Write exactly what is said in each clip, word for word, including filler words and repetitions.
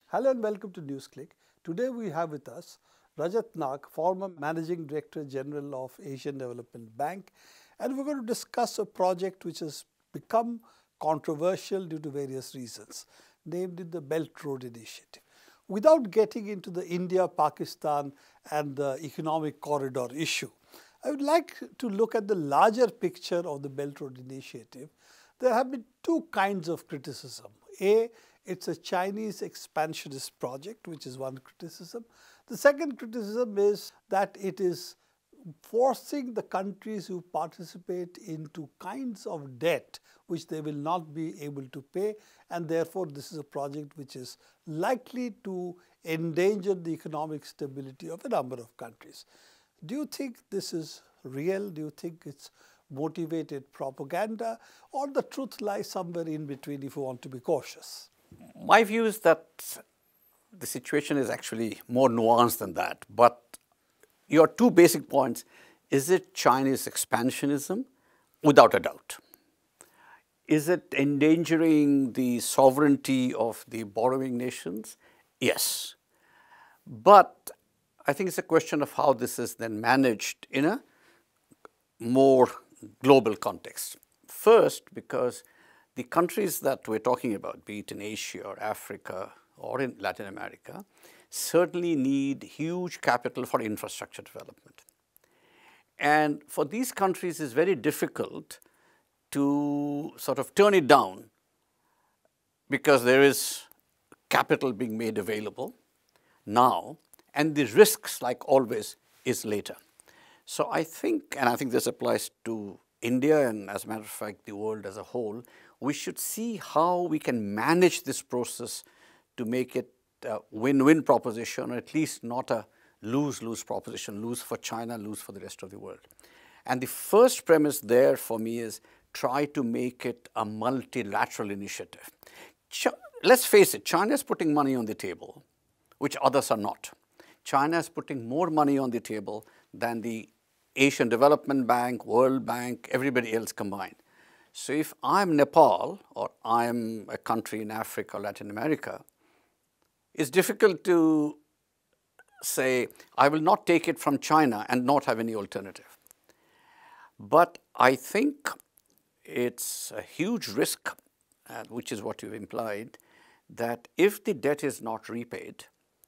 Hello and welcome to Newsclick. Today we have with us Rajat, former Managing Director General of Asian Development Bank, and we're going to discuss a project which has become controversial due to various reasons, namely the Belt Road Initiative. Without getting into the India, Pakistan and the economic corridor issue, I would like to look at the larger picture of the Belt Road Initiative. There have been two kinds of criticism. A, it's a Chinese expansionist project, which is one criticism. The second criticism is that it is forcing the countries who participate into kinds of debt which they will not be able to pay, and therefore this is a project which is likely to endanger the economic stability of a number of countries. Do you think this is real? Do you think it's motivated propaganda, or the truth lies somewhere in between if you want to be cautious? My view is that the situation is actually more nuanced than that. But your two basic points, is it Chinese expansionism? Without a doubt. Is it endangering the sovereignty of the borrowing nations? Yes. But I think it's a question of how this is then managed in a more global context. First, because the countries that we're talking about, be it in Asia or Africa or in Latin America, certainly need huge capital for infrastructure development. And for these countries, it's very difficult to sort of turn it down because there is capital being made available now, and the risks, like always, is later. So I think, and I think this applies to India and as a matter of fact the world as a whole, we should see how we can manage this process to make it a win-win proposition, or at least not a lose-lose proposition, lose for China, lose for the rest of the world. And the first premise there for me is try to make it a multilateral initiative. Ch Let's face it, China is putting money on the table, which others are not. China is putting more money on the table than the Asian Development Bank, World Bank, everybody else combined. So if I'm Nepal or I'm a country in Africa or Latin America, it's difficult to say, I will not take it from China and not have any alternative. But I think it's a huge risk, uh, which is what you've implied, that if the debt is not repaid,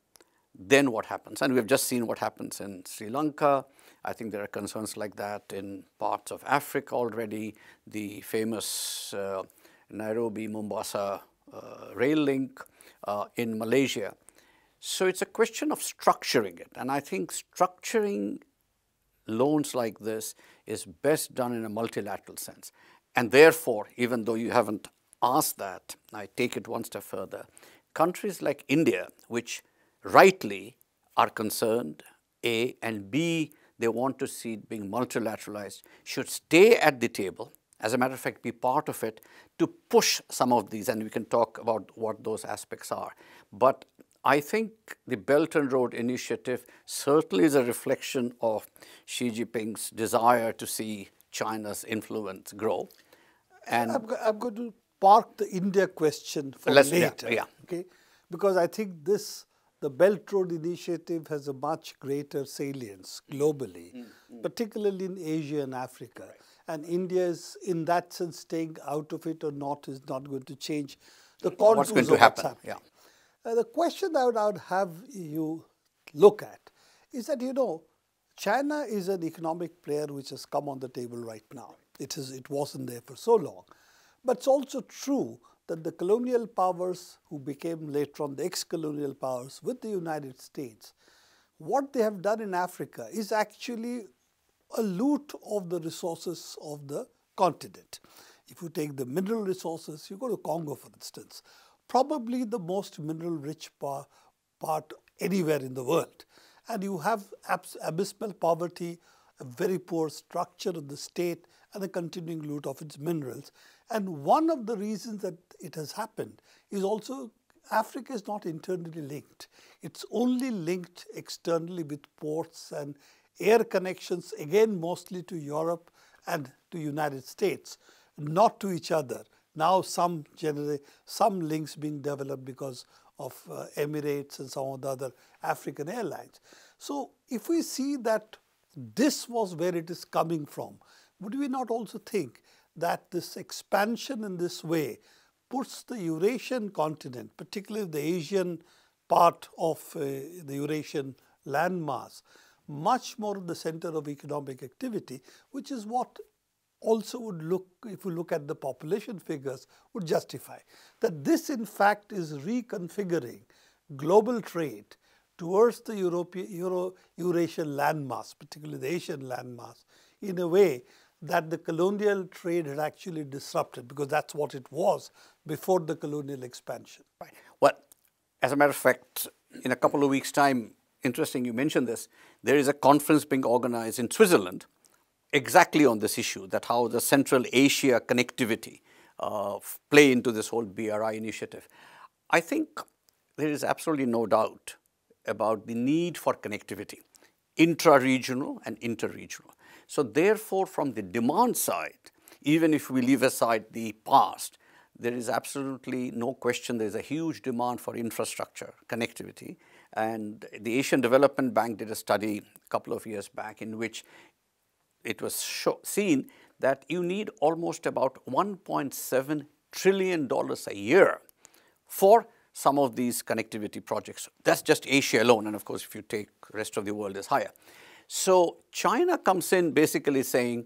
then what happens? And we've just seen what happens in Sri Lanka. I think there are concerns like that in parts of Africa already. The famous uh, Nairobi-Mombasa uh, rail link uh, in Malaysia. So it's a question of structuring it. And I think structuring loans like this is best done in a multilateral sense. And therefore, even though you haven't asked that, I take it one step further. Countries like India, which rightly are concerned, A, and B, they want to see it being multilateralized, should stay at the table, as a matter of fact, be part of it, to push some of these, and we can talk about what those aspects are. But I think the Belt and Road Initiative certainly is a reflection of Xi Jinping's desire to see China's influence grow. And I'm, I'm going to park the India question for Let's, later, yeah, yeah. okay? Because I think this the Belt Road Initiative has a much greater salience globally, mm, mm. particularly in Asia and Africa. Right. And India is, in that sense, staying out of it or not is not going to change the contours what's going to of happen. what's happening. Yeah. Uh, the question I would, I would have you look at is that, you know, China is an economic player which has come on the table right now. It, is, it wasn't there for so long. But it's also true that the colonial powers who became later on the ex-colonial powers with the United States, what they have done in Africa is actually a loot of the resources of the continent. If you take the mineral resources, you go to Congo, for instance, probably the most mineral-rich par part anywhere in the world. And you have abysmal poverty, a very poor structure of the state, and a continuing loot of its minerals. And one of the reasons that it has happened is also Africa is not internally linked. It's only linked externally with ports and air connections, again mostly to Europe and to United States, not to each other. Now some generally, some links being developed because of uh, Emirates and some of the other African airlines. So if we see that this was where it is coming from, would we not also think that this expansion in this way puts the Eurasian continent, particularly the Asian part of uh, the Eurasian landmass, much more at the center of economic activity, which is what also would look, if we look at the population figures, would justify that this in fact is reconfiguring global trade towards the European, Euro, Eurasian landmass, particularly the Asian landmass, in a way that the colonial trade had actually disrupted, because that's what it was before the colonial expansion. Right. Well, as a matter of fact, in a couple of weeks' time, interesting you mentioned this, there is a conference being organized in Switzerland exactly on this issue, that how the Central Asia connectivity uh, play into this whole B R I initiative. I think there is absolutely no doubt about the need for connectivity, intra-regional and inter-regional. So therefore, from the demand side, even if we leave aside the past, there is absolutely no question there is a huge demand for infrastructure connectivity. And the Asian Development Bank did a study a couple of years back in which it was show, seen that you need almost about one point seven trillion dollars a year for some of these connectivity projects. That's just Asia alone, and of course, if you take the rest of the world, is higher. So China comes in basically saying,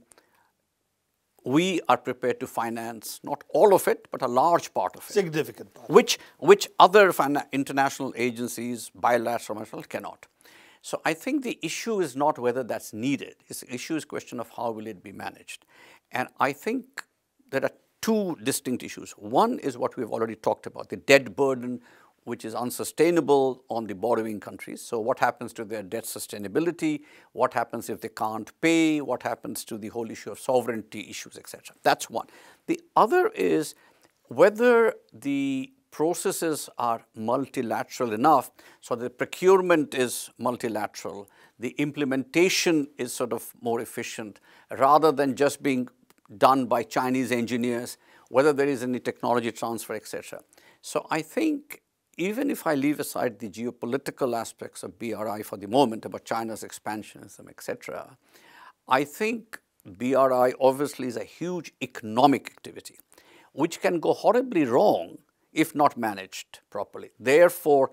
we are prepared to finance not all of it, but a large part of it. Significant part. Which, which other international agencies, bilateral, cannot. So I think the issue is not whether that's needed. The issue is a question of how will it be managed. And I think there are two distinct issues. One is what we've already talked about, the debt burden, which is unsustainable on the borrowing countries. So what happens to their debt sustainability? What happens if they can't pay? What happens to the whole issue of sovereignty issues, et cetera? That's one. The other is whether the processes are multilateral enough so the procurement is multilateral, the implementation is sort of more efficient rather than just being done by Chinese engineers, whether there is any technology transfer, et cetera. So I think even if I leave aside the geopolitical aspects of B R I for the moment about China's expansionism, et cetera, I think B R I obviously is a huge economic activity, which can go horribly wrong if not managed properly. Therefore,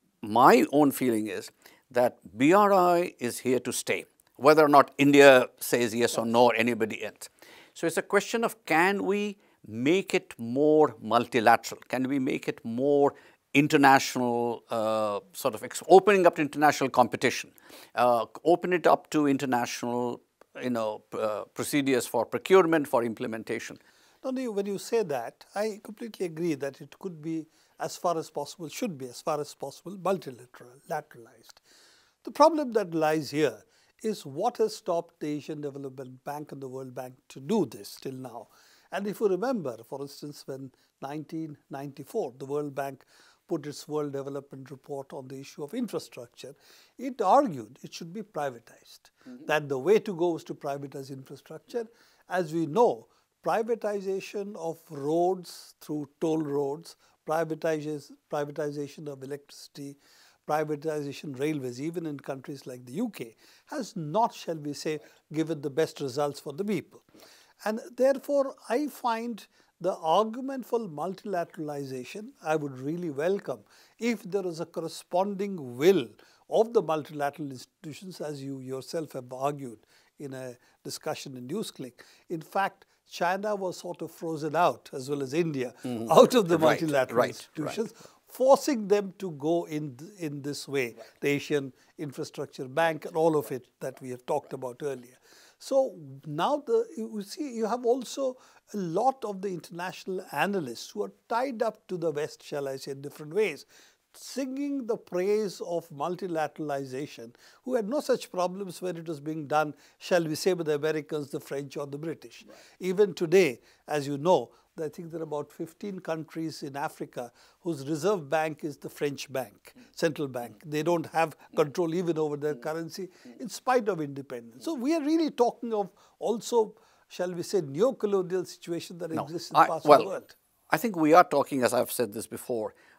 my own feeling is that B R I is here to stay, whether or not India says yes or no, or anybody else. So it's a question of, can we make it more multilateral? Can we make it more international, uh, sort of opening up to international competition, uh, open it up to international, you know, uh, procedures for procurement, for implementation? No, when you say that, I completely agree that it could be, as far as possible, should be as far as possible, multilateral, lateralized. The problem that lies here is what has stopped the Asian Development Bank and the World Bank to do this till now. And if you remember, for instance, when nineteen ninety-four, the World Bank put its World Development Report on the issue of infrastructure, it argued it should be privatized, mm-hmm. that the way to go was to privatize infrastructure. As we know, privatization of roads through toll roads, privatization, privatization of electricity, privatization railways, even in countries like the U K, has not, shall we say, given the best results for the people. And therefore, I find the argument for multilateralization, I would really welcome if there is a corresponding will of the multilateral institutions, as you yourself have argued in a discussion in Newsclick. In fact, China was sort of frozen out, as well as India, mm-hmm. out of the right, multilateral right, institutions, right. forcing them to go in, in this way, right. the Asian Infrastructure Bank and all of it that we have talked about earlier. So now the, you see, you have also a lot of the international analysts who are tied up to the West, shall I say, in different ways, singing the praise of multilateralization, who had no such problems when it was being done, shall we say, with the Americans, the French or the British. Right. Even today, as you know, I think there are about fifteen countries in Africa whose reserve bank is the French bank, mm. central bank. They don't have control even over their mm. currency in spite of independence. So we are really talking of also, shall we say, neo-colonial situation that no, exists in I, parts well, of the world. I think we are talking, as I've said this before,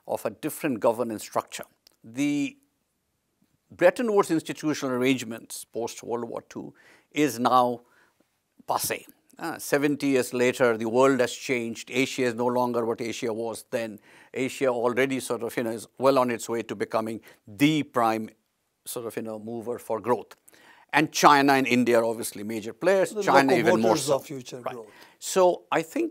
of a different governance structure. The Bretton Woods institutional arrangements post-World War Two is now passé. Uh, seventy years later, the world has changed. Asia is no longer what Asia was then. Asia already sort of, you know, is well on its way to becoming the prime sort of, you know, mover for growth. And China and India are obviously major players. The China even more so. Of future right. growth. So I think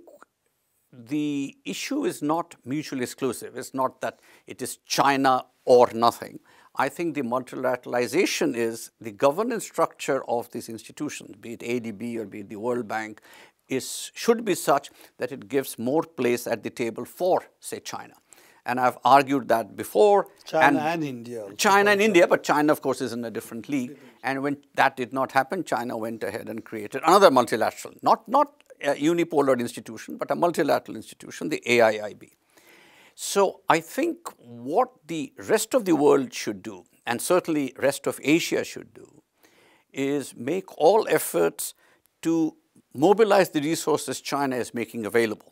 the issue is not mutually exclusive. It's not that it is China or nothing. I think the multilateralization is the governance structure of these institutions, be it A D B or be it the World Bank, is, should be such that it gives more place at the table for, say, China. And I've argued that before. China and, and India. Also. China and India, but China, of course, is in a different league. And when that did not happen, China went ahead and created another multilateral, not, not a unipolar institution, but a multilateral institution, the A I I B. So I think what the rest of the world should do, and certainly rest of Asia should do, is make all efforts to mobilize the resources China is making available,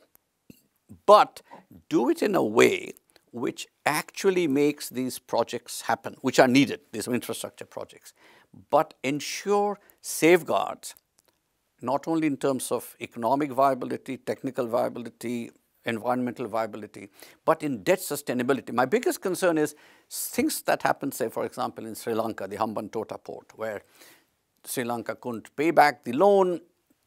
but do it in a way which actually makes these projects happen, which are needed, these infrastructure projects, but ensure safeguards, not only in terms of economic viability, technical viability, environmental viability, but in debt sustainability. My biggest concern is things that happen, say, for example, in Sri Lanka, the Hambantota port, where Sri Lanka couldn't pay back the loan.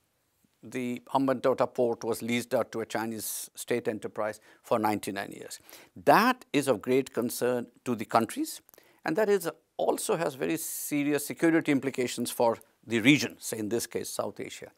The Hambantota port was leased out to a Chinese state enterprise for ninety-nine years. That is of great concern to the countries, and that is also has very serious security implications for the region, say in this case, South Asia.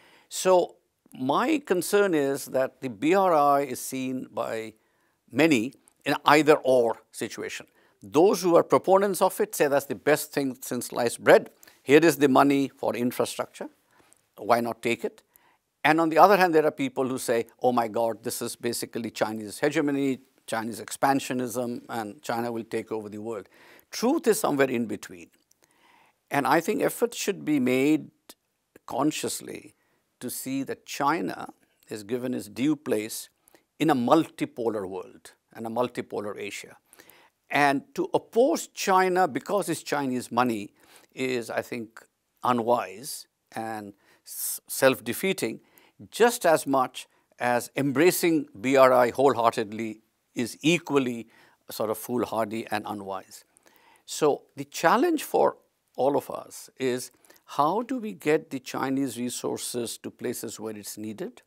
So my concern is that the B R I is seen by many in either or situation. Those who are proponents of it say that's the best thing since sliced bread. Here is the money for infrastructure. Why not take it? And on the other hand, there are people who say, oh my God, this is basically Chinese hegemony, Chinese expansionism, and China will take over the world. Truth is somewhere in between. And I think efforts should be made consciously to see that China is given its due place in a multipolar world and a multipolar Asia. And to oppose China because it's Chinese money is, I think, unwise and self-defeating, just as much as embracing B R I wholeheartedly is equally sort of foolhardy and unwise. So the challenge for all of us is, how do we get the Chinese resources to places where it's needed,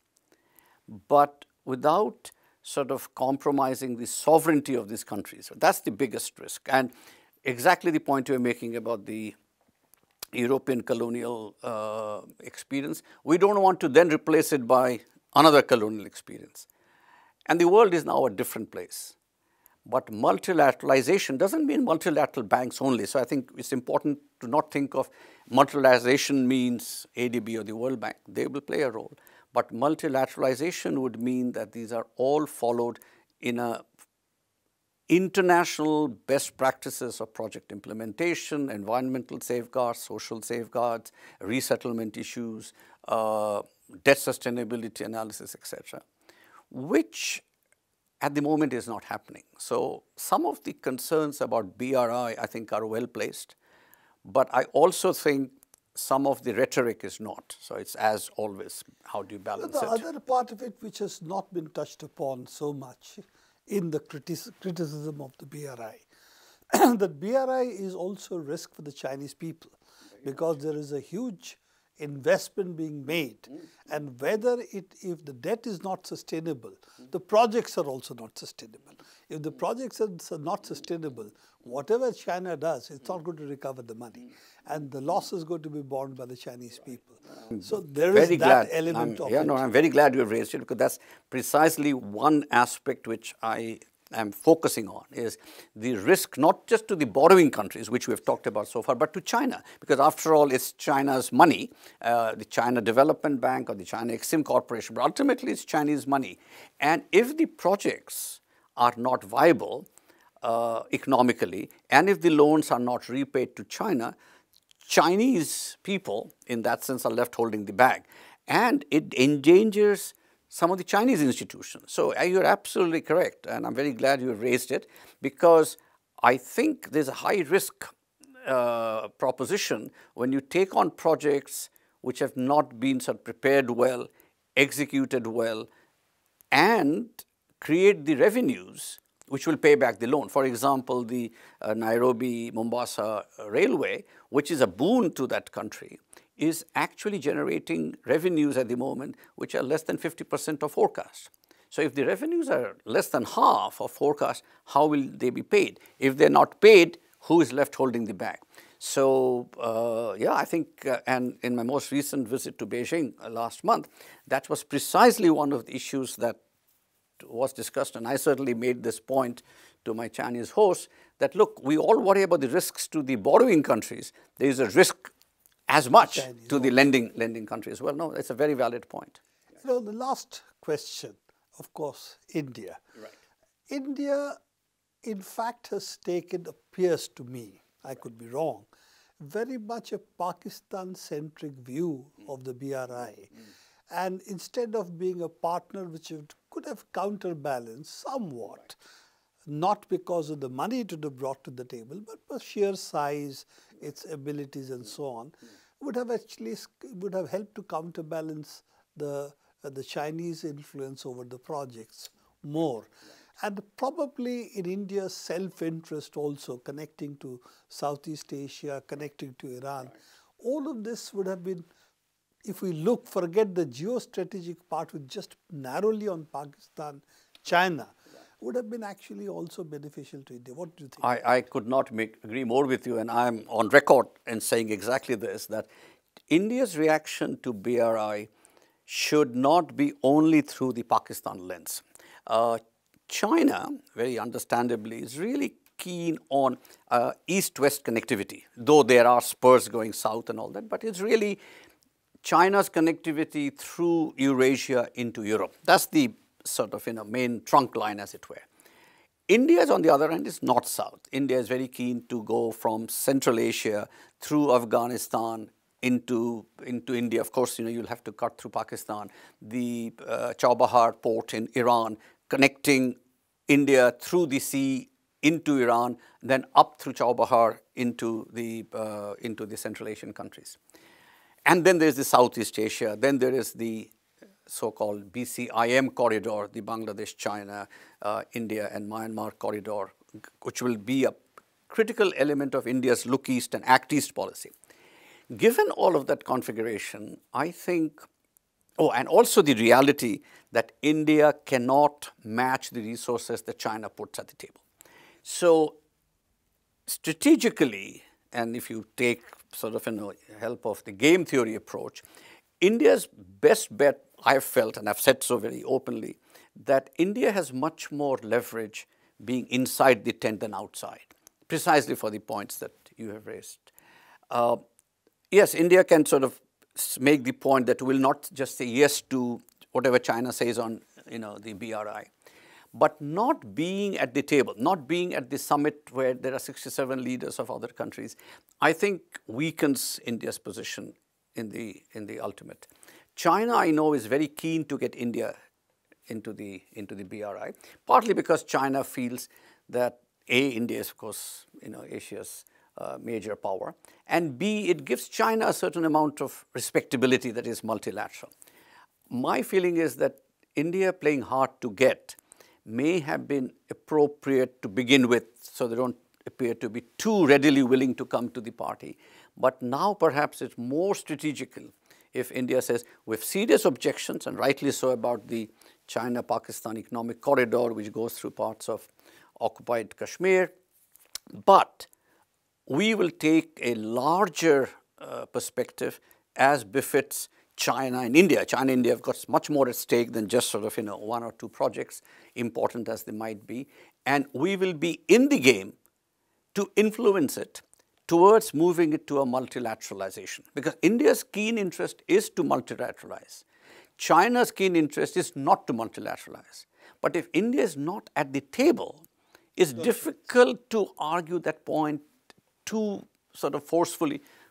but without sort of compromising the sovereignty of these countries? So that's the biggest risk. And exactly the point you're making about the European colonial uh, experience, we don't want to then replace it by another colonial experience. And the world is now a different place. But multilateralization doesn't mean multilateral banks only. So I think it's important to not think of multilateralization means A D B or the World Bank. They will play a role. But multilateralization would mean that these are all followed in a international best practices of project implementation, environmental safeguards, social safeguards, resettlement issues, uh, debt sustainability analysis, et cetera, which at the moment is not happening. So some of the concerns about B R I, I think, are well placed, but I also think some of the rhetoric is not. So it's as always, how do you balance the it? The other part of it which has not been touched upon so much in the critis criticism of the B R I, that B R I is also a risk for the Chinese people, because there is a huge investment being made, mm. and whether it, if the debt is not sustainable, mm. the projects are also not sustainable. If the projects are not sustainable, whatever China does, it's not going to recover the money, and the loss is going to be borne by the Chinese people. So there is very that glad. element I'm, of yeah, it. No, I'm very glad you have raised it, because that's precisely one aspect which I am focusing on, is the risk not just to the borrowing countries, which we have talked about so far, but to China, because after all, it's China's money, uh, the China Development Bank or the China Exim Corporation, but ultimately it's Chinese money. And if the projects are not viable uh, economically, and if the loans are not repaid to China, Chinese people, in that sense, are left holding the bag. And it endangers some of the Chinese institutions. So uh, you're absolutely correct, and I'm very glad you raised it, because I think there's a high risk uh, proposition when you take on projects which have not been sort of prepared well, executed well, and create the revenues which will pay back the loan. For example, the uh, Nairobi-Mombasa railway, which is a boon to that country, is actually generating revenues at the moment which are less than fifty percent of forecast. So if the revenues are less than half of forecast, how will they be paid? If they're not paid, who is left holding the bag? So uh, yeah, I think, uh, and in my most recent visit to Beijing uh, last month, that was precisely one of the issues that was discussed, and I certainly made this point to my Chinese host that, look, we all worry about the risks to the borrowing countries. There is a risk as much Chinese to the lending, lending country as well. No, it's a very valid point. You know, the last question, of course, India. Right. India, in fact, has taken, appears to me, I could be wrong, very much a Pakistan-centric view mm. of the B R I. Mm. And instead of being a partner which could have counterbalanced somewhat, right. not because of the money it would have brought to the table, but for sheer size, its abilities and so on, would have actually would have helped to counterbalance the uh, the Chinese influence over the projects more. Right. And probably in India's self-interest also, connecting to Southeast Asia, connecting to Iran, right. all of this would have been, if we look, forget the geostrategic part with just narrowly on Pakistan, China, would have been actually also beneficial to India. What do you think? I, I could not make, agree more with you, and I'm on record in saying exactly this, that India's reaction to B R I should not be only through the Pakistan lens. Uh, China, very understandably, is really keen on uh, east-west connectivity, though there are spurs going south and all that, but it's really China's connectivity through Eurasia into Europe. That's the sort of, you know, main trunk line, as it were. India's, on the other hand, is not south. India is very keen to go from Central Asia through Afghanistan into, into India. Of course, you know, you'll have to cut through Pakistan. The uh, Chabahar port in Iran, connecting India through the sea into Iran, then up through Chabahar into the, uh, into the Central Asian countries. And then there's the Southeast Asia, then there is the so-called B C I M corridor, the Bangladesh, China, uh, India and Myanmar corridor, which will be a critical element of India's look east and act east policy. Given all of that configuration, I think, oh, and also the reality that India cannot match the resources that China puts at the table. So strategically, and if you take sort of, you know, help of the game theory approach, India's best bet, I've felt, and I've said so very openly, that India has much more leverage being inside the tent than outside, precisely for the points that you have raised. Uh, yes, India can sort of make the point that we'll not just say yes to whatever China says on, you know, the B R I, but not being at the table, not being at the summit where there are sixty-seven leaders of other countries, I think weakens India's position in the, in the ultimate. China, I know, is very keen to get India into the, into the B R I, partly because China feels that A, India is, of course, you know, Asia's uh, major power, and B, it gives China a certain amount of respectability that is multilateral. My feeling is that India playing hard to get may have been appropriate to begin with, so they don't appear to be too readily willing to come to the party. But now perhaps it's more strategical if India says, we have serious objections, and rightly so, about the China-Pakistan economic corridor, which goes through parts of occupied Kashmir, but we will take a larger uh, perspective as befits China and India. China and India have got much more at stake than just sort of, you know, one or two projects, important as they might be. And we will be in the game to influence it towards moving it to a multilateralization. Because India's keen interest is to multilateralize. China's keen interest is not to multilateralize. But if India is not at the table, it's difficult to argue that point too sort of forcefully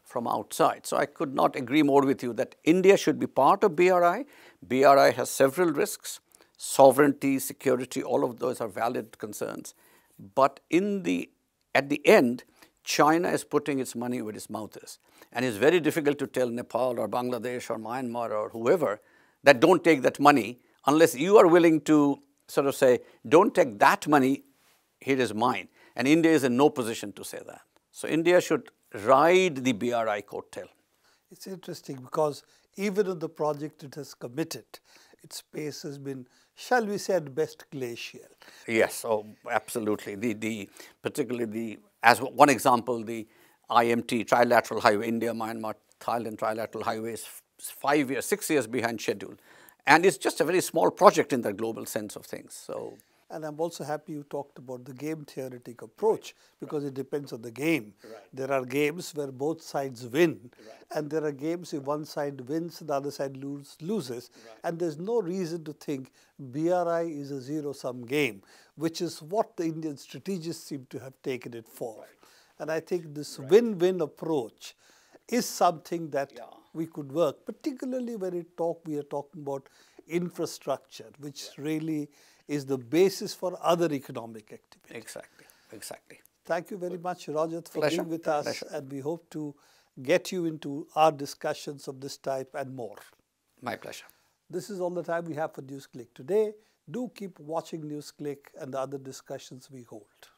from outside. So I could not agree more with you that India should be part of B R I. B R I has several risks, sovereignty, security, all of those are valid concerns. But in the, at the end, China is putting its money where its mouth is. And it's very difficult to tell Nepal or Bangladesh or Myanmar or whoever that don't take that money unless you are willing to sort of say, don't take that money, here is mine. And India is in no position to say that. So India should ride the B R I coattail. It's interesting because even in the project it has committed, its pace has been, shall we say, at best glacial. Yes, oh, absolutely. The, the, particularly the, as one example, the I M T, Trilateral Highway, India, Myanmar, Thailand Trilateral Highway is five years, six years behind schedule. And it's just a very small project in the global sense of things. So. And I'm also happy you talked about the game theoretic approach because it depends on the game. Right. There are games where both sides win, Right. and there are games if one side wins, the other side lose, loses. Right. And there's no reason to think B R I is a zero-sum game, which is what the Indian strategists seem to have taken it for. Right. And I think this Right. win-win approach is something that Yeah. we could work, particularly when it talk, we are talking about infrastructure, which yeah. really is the basis for other economic activity. Exactly, exactly. Thank you very much, Rajat, for Pleasure. being with us, Pleasure. and we hope to get you into our discussions of this type and more. My pleasure. This is all the time we have for Newsclick today. Do keep watching Newsclick and the other discussions we hold.